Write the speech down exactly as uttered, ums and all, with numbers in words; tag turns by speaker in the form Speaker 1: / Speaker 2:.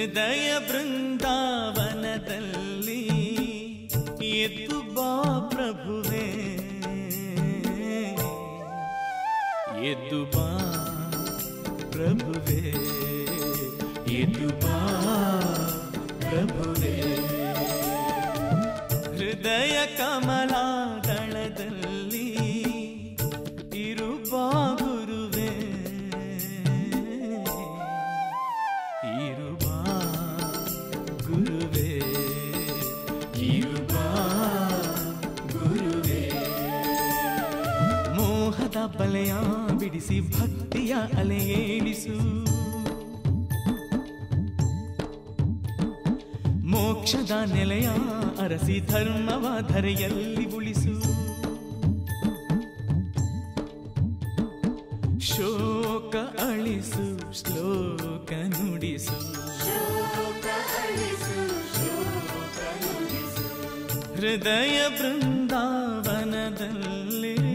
Speaker 1: ಹೃದಯ ಬೃಂದಾವನದಲ್ಲಿ ಎದ್ದು ಬಾ ಪ್ರಭುವೇ, ಎದ್ದು ಬಾ ಪ್ರಭುವೇ, ಎದ್ದು ಬಾ ಪ್ರಭುವೇ. ಹೃದಯ ಕಮಲಾದಳದಲ್ಲಿ ಇರುಬಾ ಗುರುವೇ, ಇರುಬಾ ಗುರುವೇ, ಇರುಬಾ ಗುರುವೇ. ಮೋಹದ ಬಲೆಯ ಬಿಡಿಸಿ ಭಕ್ತಿಯ ಅಲೆಯೇಳಿಸು, ಮೋಕ್ಷದ ನೆಲೆಯ ಅರಸಿ ಧರ್ಮವ ಧರೆಯಲ್ಲಿ ಉಳಿಸು. ಶೋಕ ಅಳಿಸು ಶ್ಲೋಕ ನುಡಿಸು, ಹೃದಯ ಬೃಂದಾವನದಲ್ಲಿ